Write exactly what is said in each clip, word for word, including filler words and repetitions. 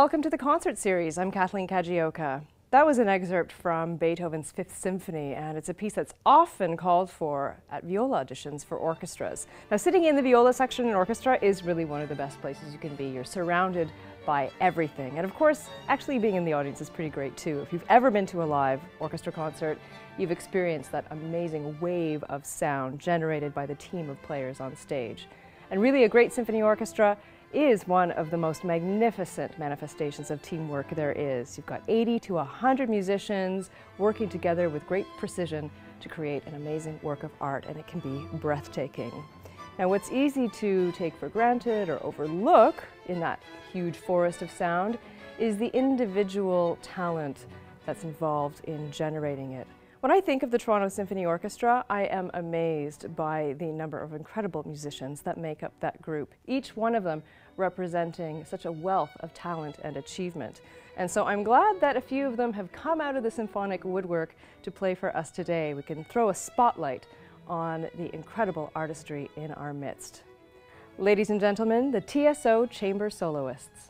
Welcome to the concert series. I'm Kathleen Kajioka. That was an excerpt from Beethoven's Fifth Symphony, and it's a piece that's often called for at viola auditions for orchestras. Now, sitting in the viola section in an orchestra is really one of the best places you can be. You're surrounded by everything. And of course, actually being in the audience is pretty great too. If you've ever been to a live orchestra concert, you've experienced that amazing wave of sound generated by the team of players on stage. And really, a great symphony orchestra is one of the most magnificent manifestations of teamwork there is. You've got eighty to one hundred musicians working together with great precision to create an amazing work of art, and it can be breathtaking. Now, what's easy to take for granted or overlook in that huge forest of sound is the individual talent that's involved in generating it. When I think of the Toronto Symphony Orchestra, I am amazed by the number of incredible musicians that make up that group, each one of them representing such a wealth of talent and achievement. And so I'm glad that a few of them have come out of the symphonic woodwork to play for us today. We can throw a spotlight on the incredible artistry in our midst. Ladies and gentlemen, the T S O Chamber Soloists.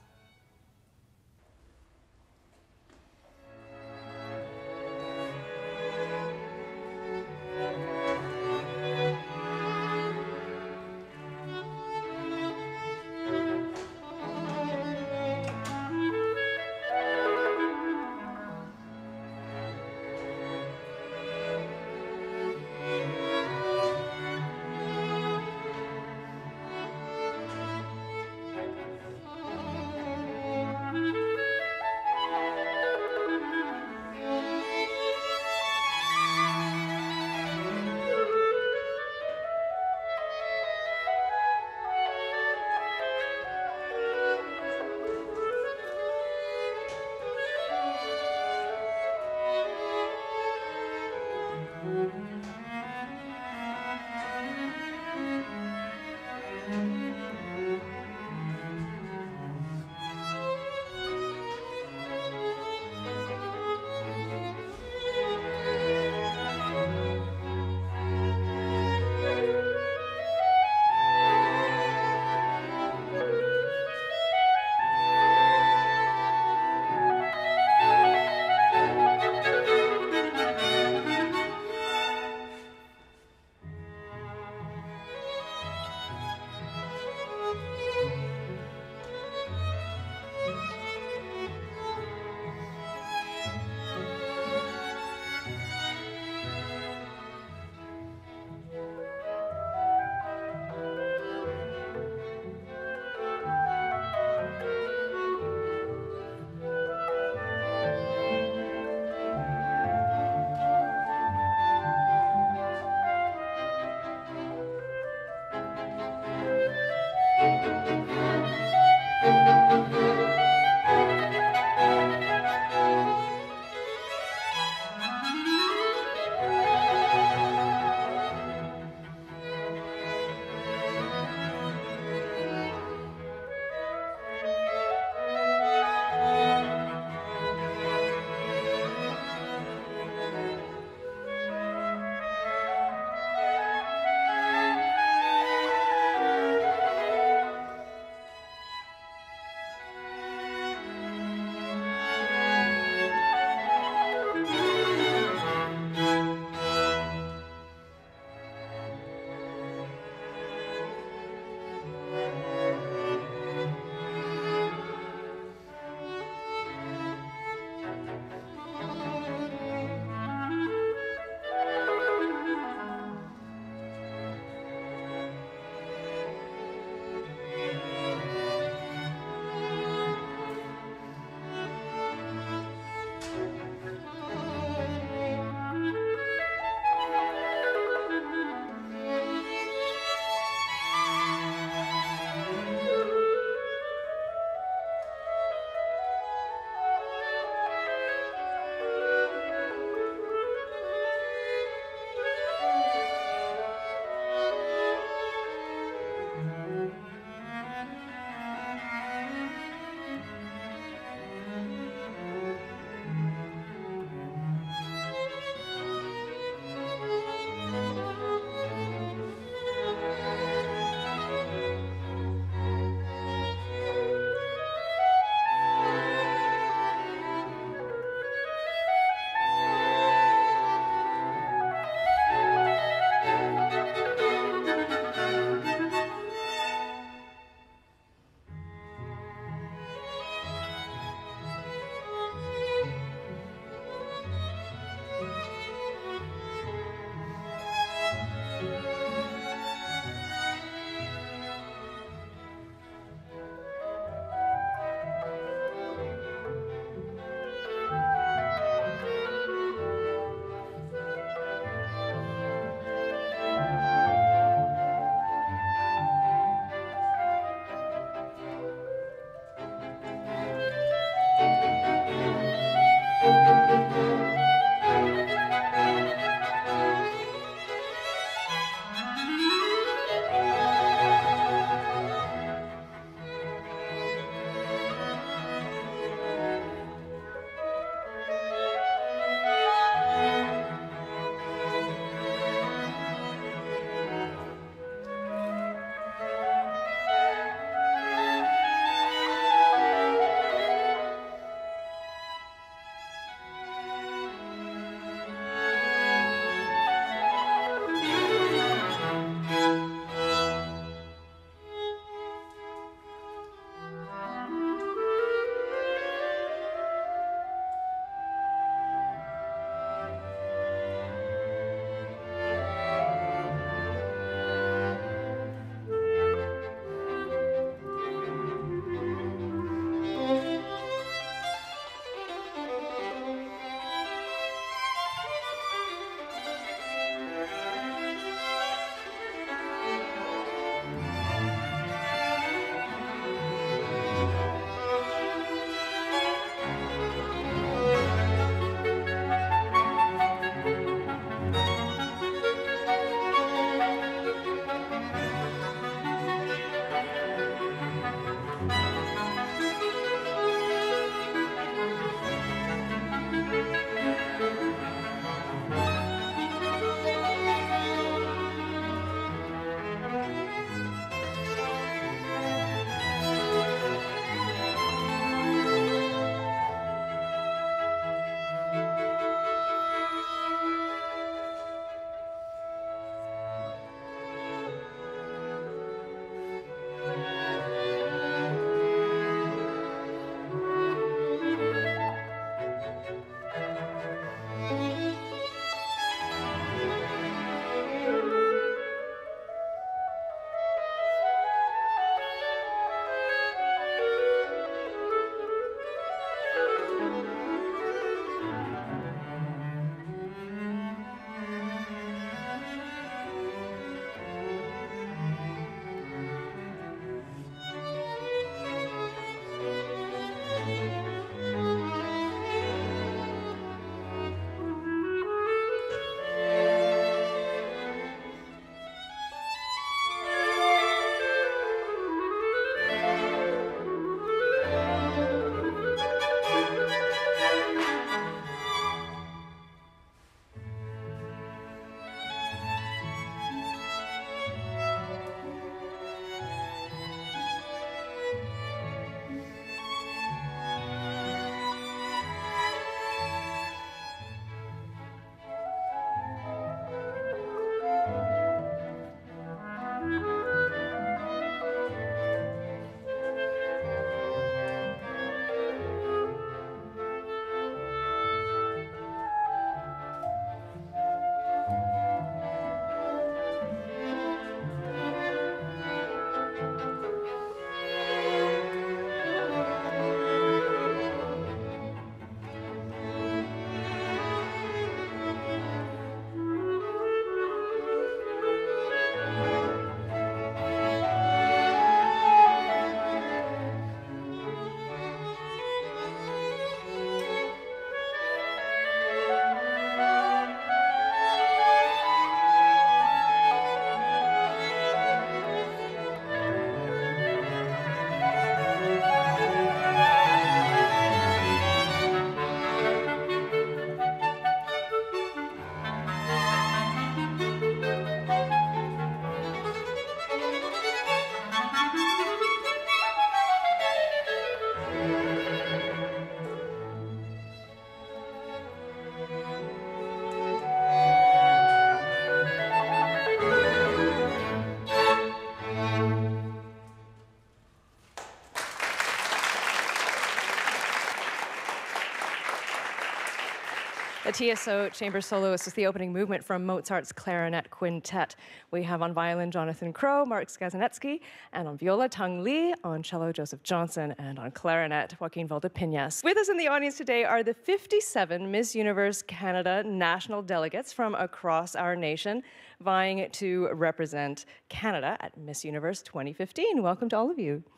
The T S O Chamber Soloists is the opening movement from Mozart's Clarinet Quintet. We have on violin Jonathan Crow, Mark Skazanetsky, and on viola Tung Lee, on cello Joseph Johnson, and on clarinet Joaquin Valdepinas. With us in the audience today are the fifty-seven Miss Universe Canada national delegates from across our nation, vying to represent Canada at Miss Universe twenty fifteen. Welcome to all of you.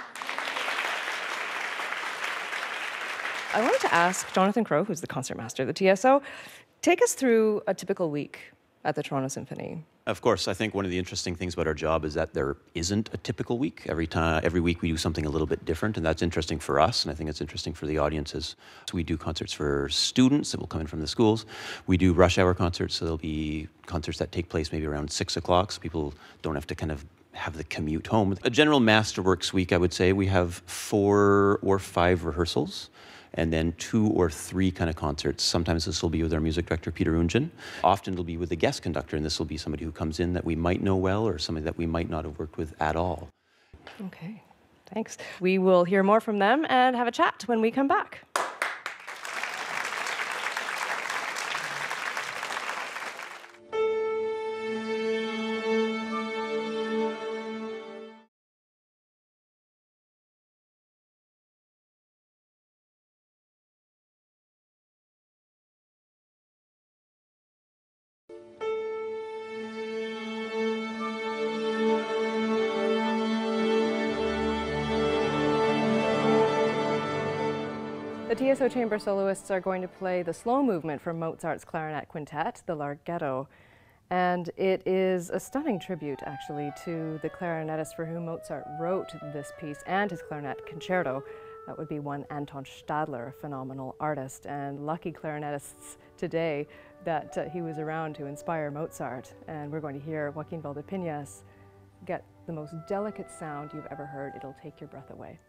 I wanted to ask Jonathan Crow, who's the concertmaster of the T S O, take us through a typical week at the Toronto Symphony. Of course, I think one of the interesting things about our job is that there isn't a typical week. Every time, every week we do something a little bit different, and that's interesting for us, and I think it's interesting for the audiences. So we do concerts for students that will come in from the schools. We do rush hour concerts, so there'll be concerts that take place maybe around six o'clock, so people don't have to kind of have the commute home. A general masterworks week, I would say, we have four or five rehearsals, and then two or three kind of concerts. Sometimes this will be with our music director, Peter Unjan. Often it'll be with a guest conductor, and this will be somebody who comes in that we might know well or somebody that we might not have worked with at all. Okay, thanks. We will hear more from them and have a chat when we come back. The T S O Chamber Soloists are going to play the slow movement from Mozart's Clarinet Quintet, the Larghetto. And it is a stunning tribute, actually, to the clarinetist for whom Mozart wrote this piece and his clarinet concerto. That would be one Anton Stadler, a phenomenal artist, and lucky clarinetists today that uh, he was around to inspire Mozart. And we're going to hear Joaquin Valdepinas get the most delicate sound you've ever heard. It'll take your breath away.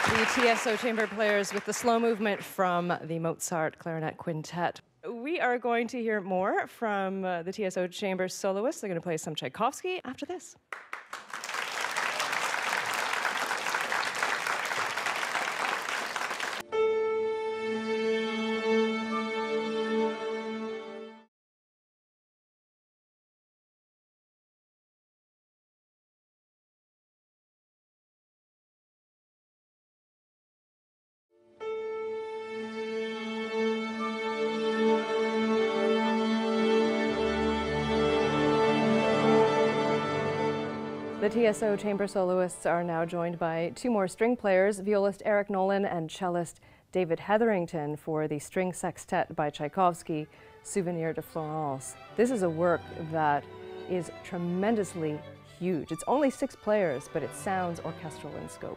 The T S O Chamber players with the slow movement from the Mozart Clarinet Quintet. We are going to hear more from uh, the T S O Chamber Soloists. They're going to play some Tchaikovsky after this. The T S O Chamber Soloists are now joined by two more string players, violist Eric Nolan and cellist David Hetherington, for the string sextet by Tchaikovsky, Souvenir de Florence. This is a work that is tremendously huge. It's only six players, but it sounds orchestral in scope.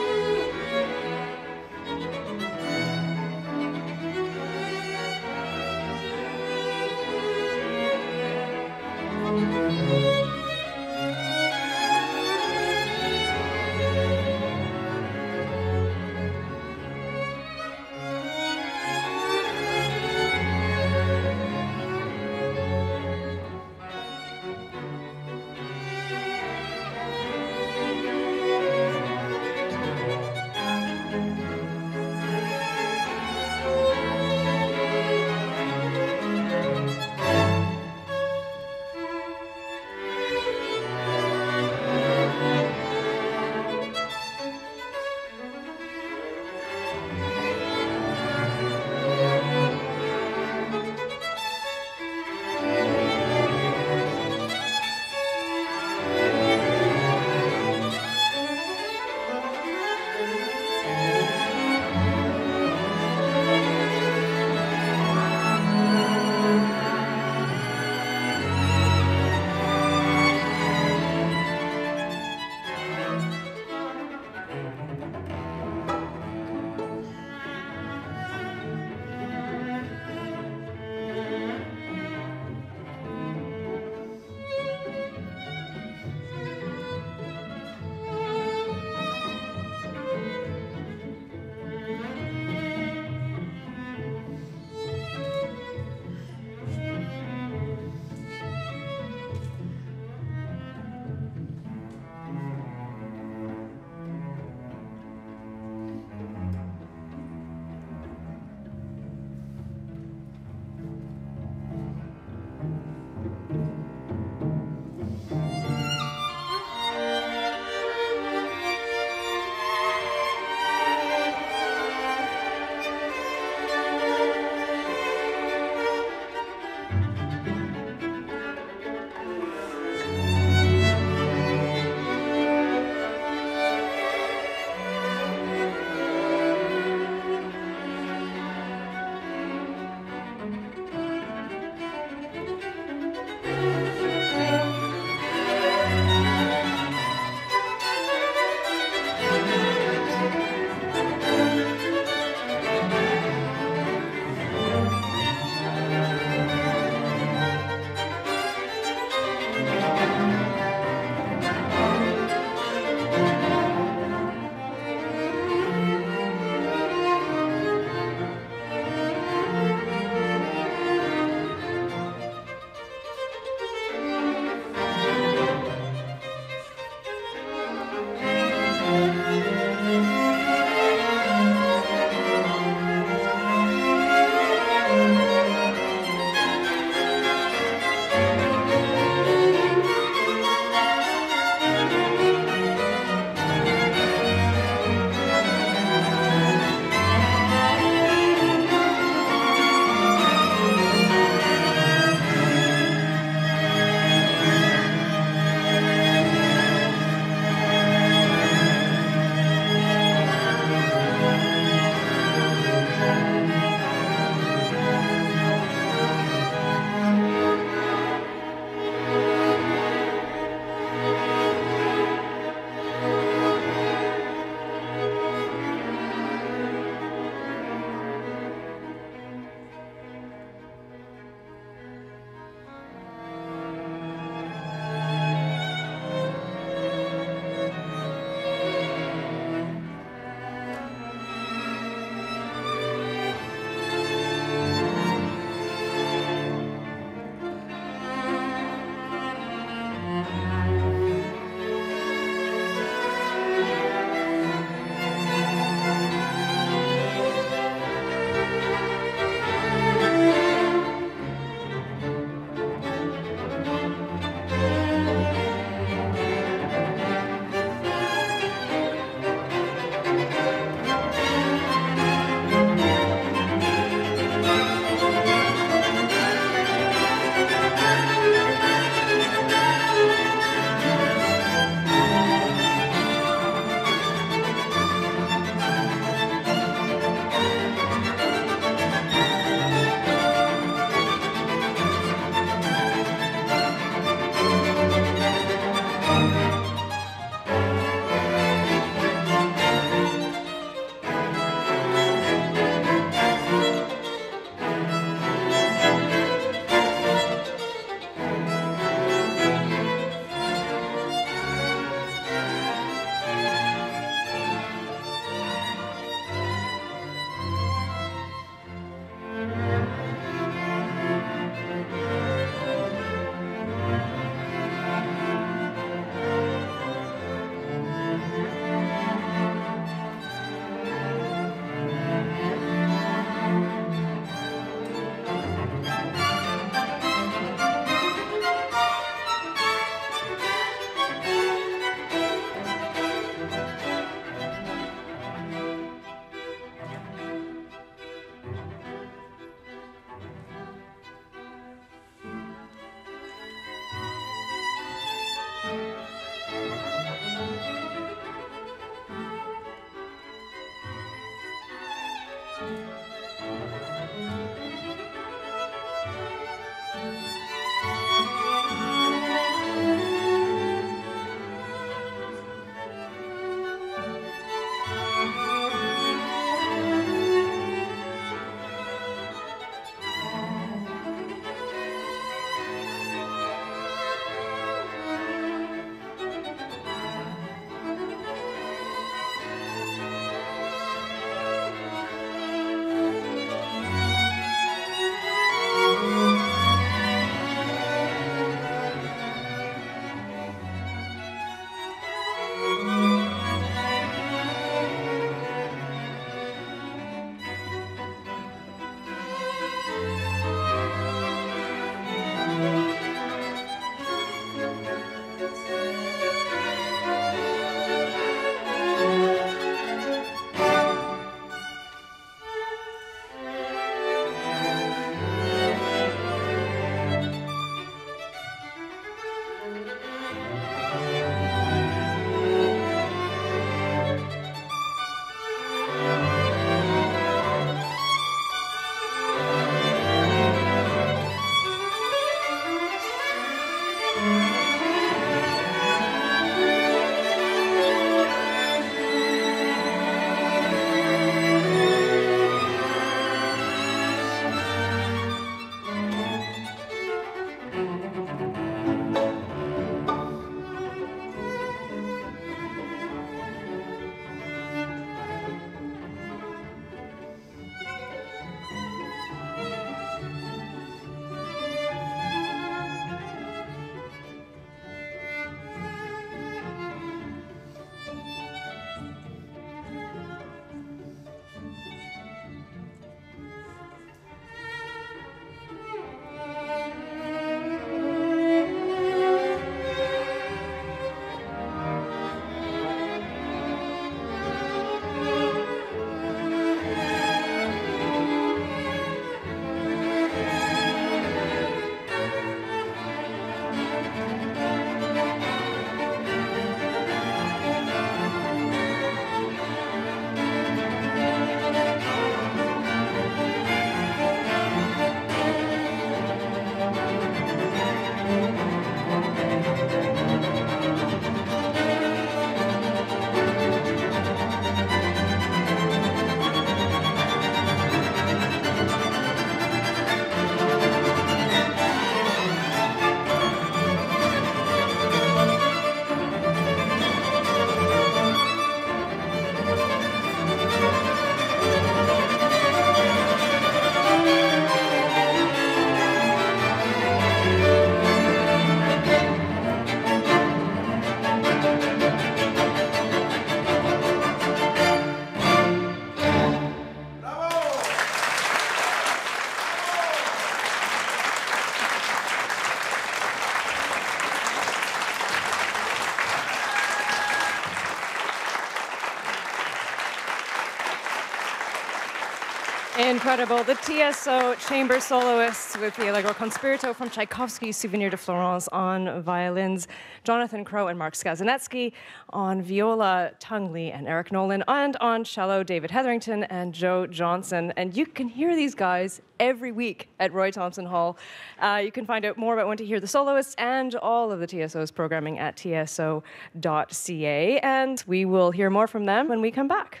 Incredible. The T S O Chamber Soloists with the Allegro Conspirito from Tchaikovsky Souvenir de Florence on violins, Jonathan Crow and Mark Skazanetsky on viola, Tung Lee and Eric Nolan, and on cello, David Hetherington and Joe Johnson. And you can hear these guys every week at Roy Thompson Hall. Uh, you can find out more about when to hear the soloists and all of the T S O's programming at T S O dot C A. And we will hear more from them when we come back.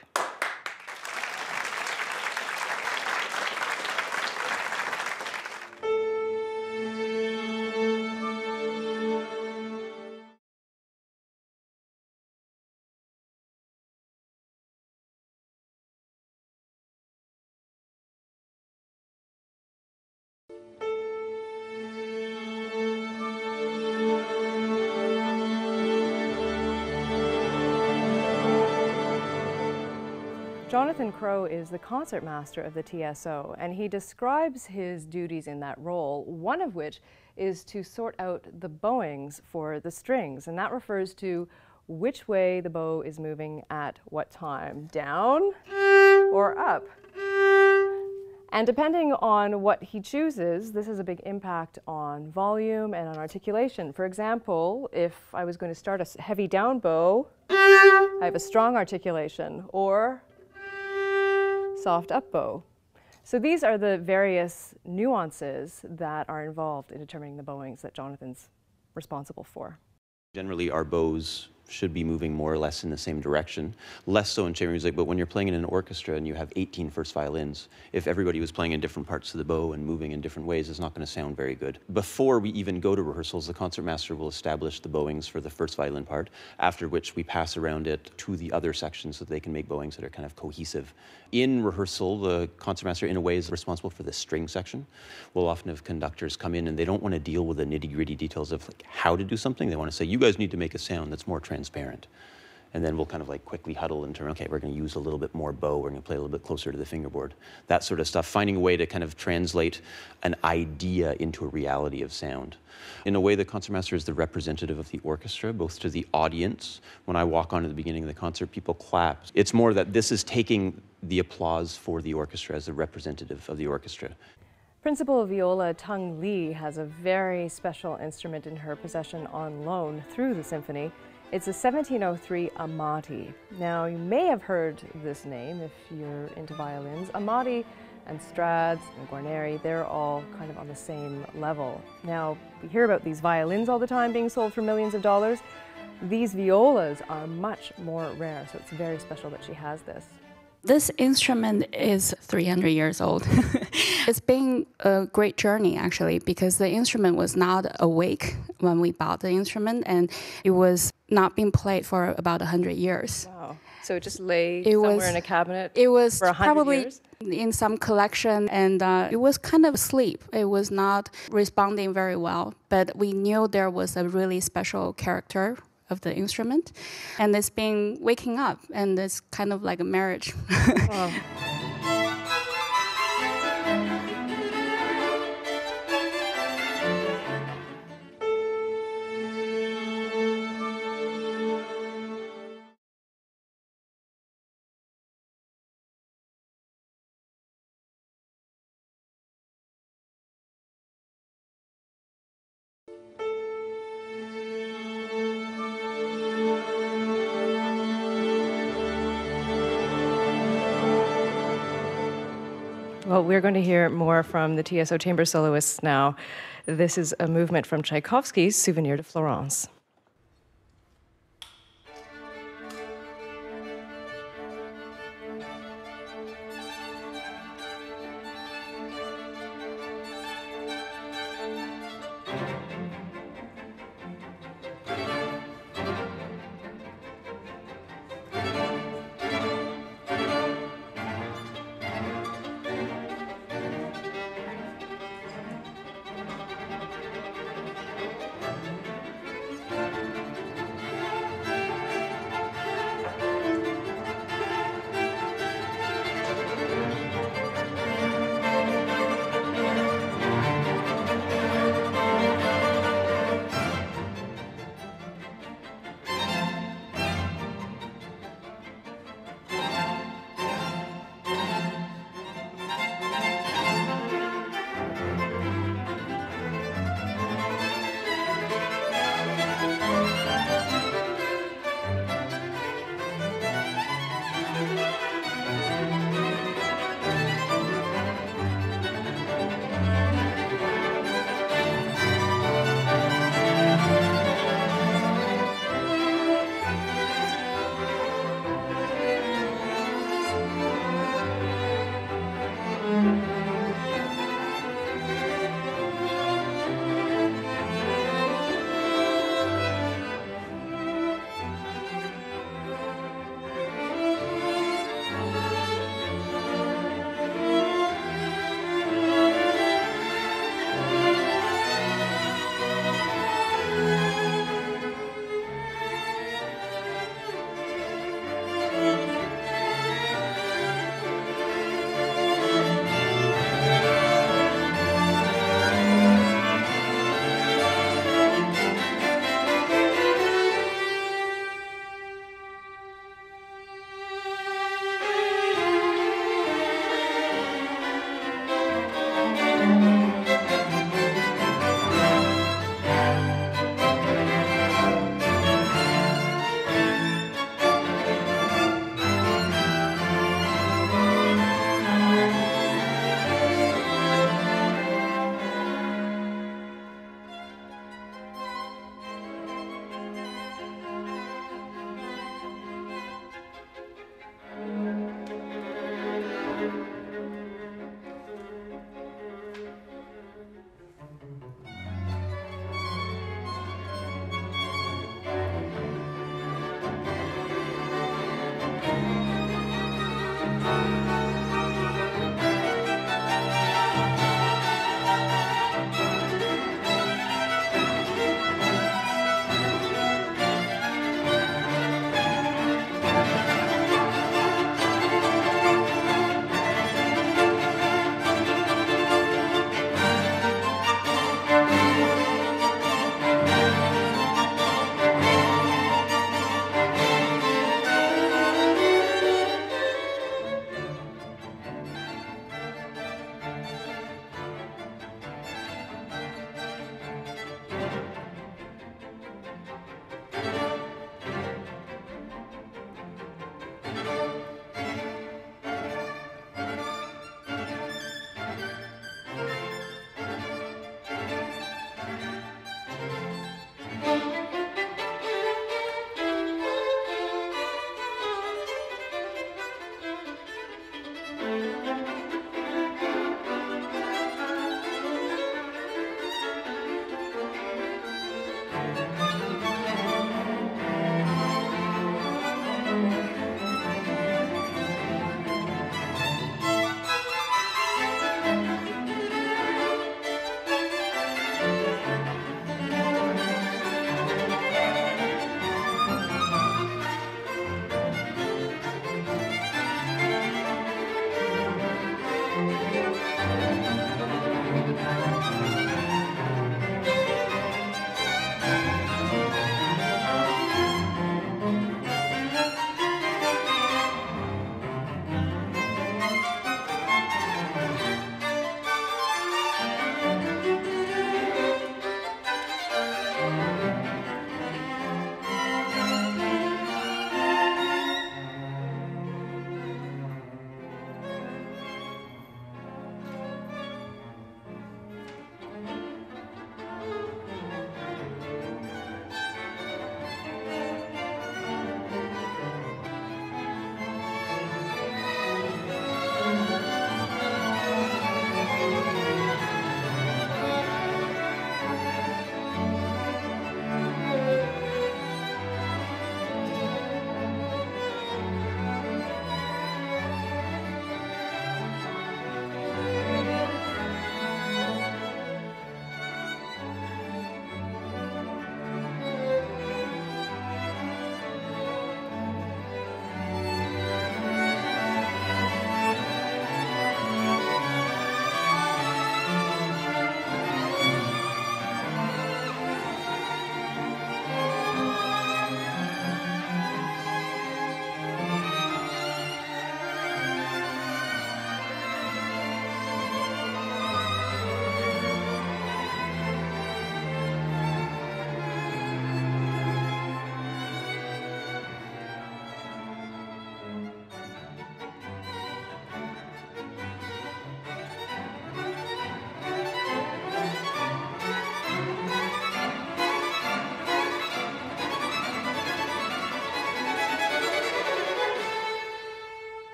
Jonathan Crow is the concertmaster of the T S O, and he describes his duties in that role, one of which is to sort out the bowings for the strings, and that refers to which way the bow is moving at what time, down or up. And depending on what he chooses, this has a big impact on volume and on articulation. For example, if I was going to start a heavy down bow, I have a strong articulation, or soft up bow. So these are the various nuances that are involved in determining the bowings that Jonathan's responsible for. Generally, our bows should be moving more or less in the same direction, less so in chamber music, but when you're playing in an orchestra and you have eighteen first violins, if everybody was playing in different parts of the bow and moving in different ways, it's not going to sound very good. Before we even go to rehearsals, the concertmaster will establish the bowings for the first violin part, after which we pass around it to the other sections so that they can make bowings that are kind of cohesive. In rehearsal, the concertmaster, in a way, is responsible for the string section. We'll often have conductors come in and they don't want to deal with the nitty-gritty details of like how to do something. They want to say, you guys need to make a sound that's more transparent. And then we'll kind of like quickly huddle and turn, okay, we're going to use a little bit more bow, we're going to play a little bit closer to the fingerboard, that sort of stuff, finding a way to kind of translate an idea into a reality of sound. In a way, the concertmaster is the representative of the orchestra, both to the audience. When I walk on at the beginning of the concert, people clap. It's more that this is taking the applause for the orchestra as a representative of the orchestra. Principal viola Tung Lee has a very special instrument in her possession on loan through the symphony. It's a seventeen oh three Amati. Now, you may have heard this name if you're into violins. Amati and Strads and Guarneri, they're all kind of on the same level. Now, we hear about these violins all the time being sold for millions of dollars. These violas are much more rare, so it's very special that she has this. This instrument is three hundred years old. It's been a great journey, actually, because the instrument was not awake when we bought the instrument, and it was not being played for about one hundred years. Wow. So it just lay it somewhere was, in a cabinet it was for one hundred probably years? In some collection, and uh, it was kind of asleep. It was not responding very well, but we knew there was a really special character of the instrument, and it's been waking up, and it's kind of like a marriage. Wow. Well, we're going to hear more from the T S O Chamber Soloists now. This is a movement from Tchaikovsky's Souvenir de Florence.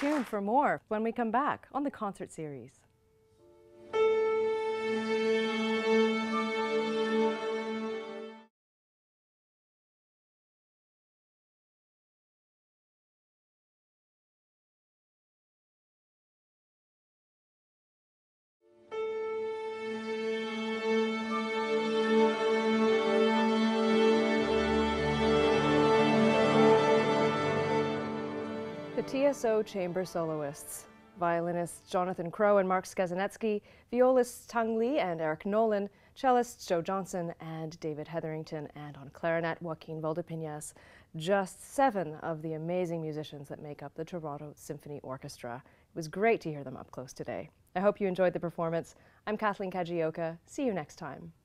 tuned for more when we come back on the concert series. The T S O Chamber Soloists, violinists Jonathan Crow and Mark Skazanetsky, violists Tang Li and Eric Nolan, cellists Joe Johnson and David Hetherington, and on clarinet Joaquin Valdepeñas. Just seven of the amazing musicians that make up the Toronto Symphony Orchestra. It was great to hear them up close today. I hope you enjoyed the performance. I'm Kathleen Kajioka. See you next time.